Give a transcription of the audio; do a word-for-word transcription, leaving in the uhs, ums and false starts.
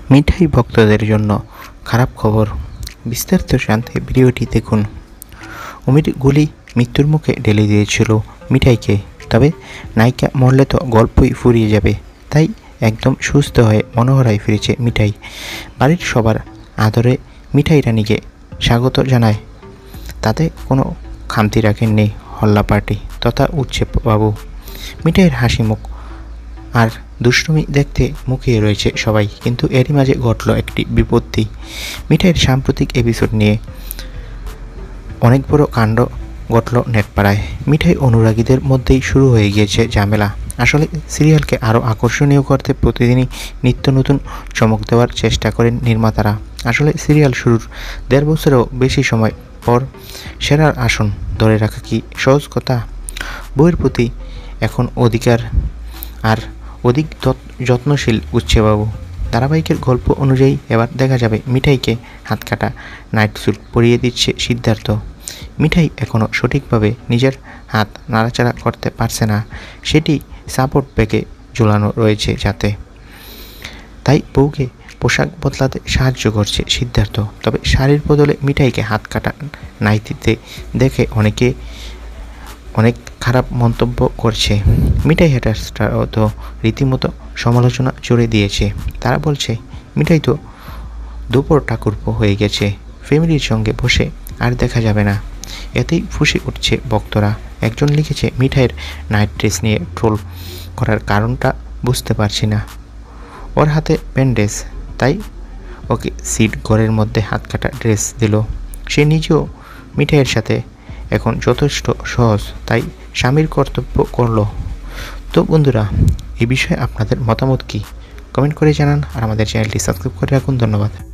মিঠাই ভক্তদের জন্য খারাপ খবর। বিস্তারিত জানতে ভিডিওটি দেখুন। অমির গুলি মৃত্যুর মুখে ঢেলে দিয়েছিল মিঠাইকে, তবে নায়িকা মরলে তো গল্পই ফুরিয়ে যাবে, তাই একদম সুস্থ হয়ে মনোহরায় ফিরেছে মিঠাই। বাড়ির সবার আদরে মিঠাই রানীকে স্বাগত জানায়, তাতে কোনো খামতি রাখেননি হল্লা পার্টি তথা উৎসব বাবু। মিঠাইয়ের হাসি মুখ আর দুষ্টুমি দেখতে মুখিয়ে রয়েছে সবাই, কিন্তু এরই মাঝে ঘটল একটি বিপত্তি। মিঠাইয়ের সাম্প্রতিক এপিসোড নিয়ে অনেক বড় কাণ্ড ঘটল নেটপাড়ায়। মিঠাই অনুরাগীদের মধ্যেই শুরু হয়ে গিয়েছে ঝামেলা। আসলে সিরিয়ালকে আরও আকর্ষণীয় করতে প্রতিদিনই নিত্য নতুন চমক দেওয়ার চেষ্টা করেন নির্মাতারা। আসলে সিরিয়াল শুরুর দেড় বছরেও বেশি সময় পর সেরার আসন ধরে রাখা কি সহজ কথা? বইয়ের প্রতি এখন অধিকার আর অধিক যত্নশীল উৎসবাবু। ধারাবাহিকের গল্প অনুযায়ী এবার দেখা যাবে মিঠাইকে হাতকাটা নাইট স্যুট পরিয়ে দিচ্ছে সিদ্ধার্থ। মিঠাই এখনও সঠিকভাবে নিজের হাত নাড়াচাড়া করতে পারছে না, সেটি সাপোর্ট ব্যাগে ঝোলানো রয়েছে যাতে, তাই বউকে পোশাক বদলাতে সাহায্য করছে সিদ্ধার্থ। তবে শাড়ির বদলে মিঠাইকে হাত কাটা নাইটিতে দেখে অনেকে অনেক খারাপ মন্তব্য করছে। মিঠাই হ্যাটার্সটাও তো রীতিমতো সমালোচনা জুড়ে দিয়েছে। তারা বলছে মিঠাই তো দুপুর ঠাকুরপো হয়ে গেছে, ফ্যামিলির সঙ্গে বসে আর দেখা যাবে না। এতেই ফুঁসে উঠছে ভক্তরা। একজন লিখেছে, মিঠাইয়ের নাইট ড্রেস নিয়ে ট্রোল করার কারণটা বুঝতে পারছি না, ওর হাতে ব্যান্ডেজ, তাই ওকে সিট ঘরের মধ্যে হাত কাটা ড্রেস দিল। সে নিজেও মিঠাইয়ের সাথে এখন যথেষ্ট সহজ, তাই স্বামীর কর্তব্য করল। তো বন্ধুরা, এই বিষয়ে আপনাদের মতামত কি? কমেন্ট করে জানান আর আমাদের চ্যানেলটি সাবস্ক্রাইব করে রাখুন। ধন্যবাদ।